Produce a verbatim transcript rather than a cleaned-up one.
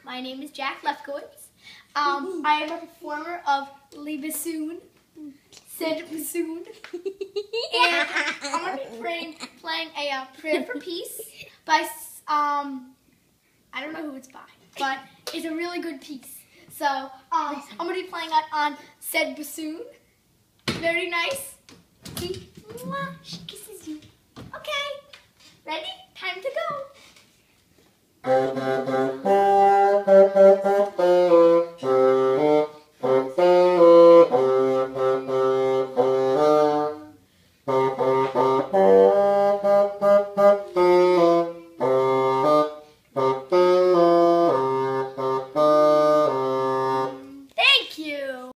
My name is Jack Lefkowitz. Um, I am a performer of Le Bassoon, said bassoon, and I'm going to be playing, playing a uh, Prayer for Peace by, um, I don't know who it's by, but it's a really good piece. So um, I'm going to be playing on, on said bassoon. Very nice. See?